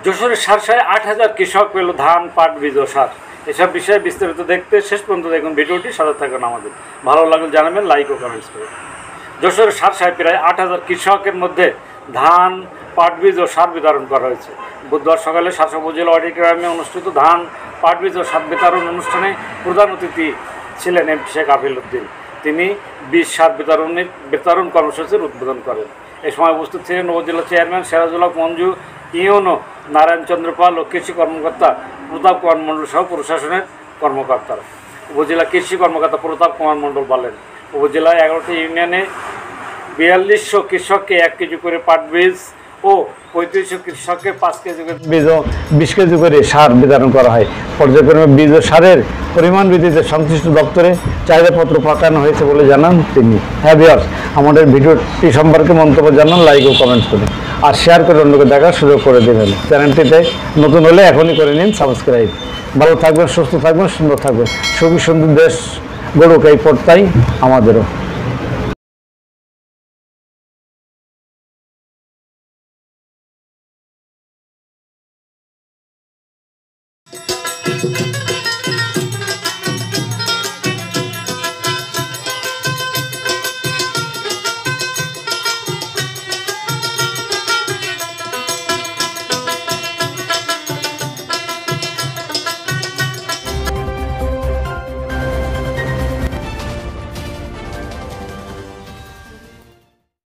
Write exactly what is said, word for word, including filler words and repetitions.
যশোরের সারসায় আট হাজার কৃষক পেল ধান, পাট, বীজ ও সার। এসব বিষয়ে বিস্তারিত দেখতে শেষ পর্যন্ত দেখুন ভিডিওটি, সাথে থাকুন আমাদের। ভালো লাগলে জানাবেন, লাইক ও কমেন্টস করুন। যশোরের সারসায় প্রায় আট হাজার কৃষকের মধ্যে ধান, পাট, বীজ ও সার বিতরণ করা হয়েছে। বুধবার সকালে সারসা উপজেলা অডিটোরিয়ামে অনুষ্ঠিত ধান, পাট, বীজ ও সার বিতরণ অনুষ্ঠানে প্রধান অতিথি ছিলেন এমপি শেখ আফিল উদ্দিন। তিনি বীজ সার বিতরণের বিতরণ কর্মসূচির উদ্বোধন করেন। এ সময় উপস্থিত ছিলেন উপজেলা চেয়ারম্যান সিরাজুল হক মঞ্জু, ইউনো নারায়ণ চন্দ্র পাল ও কৃষি কর্মকর্তা প্রতাপ কুমার মণ্ডল সহ প্রশাসনের কর্মকর্তারা। উপজেলা কৃষি কর্মকর্তা প্রতাপ কুমার মণ্ডল বলেন, উপজেলায় এগারোটি ইউনিয়নে বিয়াল্লিশশো কৃষককে এক কেজি করে পাট বীজ ও পঁয়ত্রিশশো কৃষককে পাঁচ কেজি করে বীজ ও বিশ কেজি করে সার বিতরণ করা হয়। পর্যায়ক্রমে বীজ ও সারের পরিমাণ ভিত্তিতে সংশ্লিষ্ট দপ্তরে চাহিদাপত্র পাঠানো হয়েছে বলে জানান তিনি। হ্যাঁ ভিউয়ার্স, আমাদের ভিডিওটি সম্পর্কে মন্তব্য জানান, লাইক ও কমেন্টস করুন আর শেয়ার করে অন্যকে দেখার সুযোগ করে দেবেন। চ্যানেলটিতে নতুন হলে এখনই করে নিন সাবস্ক্রাইব। ভালো থাকবেন, সুস্থ থাকবেন, সুন্দর থাকবেন। সুখী সুন্দর দেশ গড়ুক এই প্রত্যাশাই আমাদেরও। Thank you.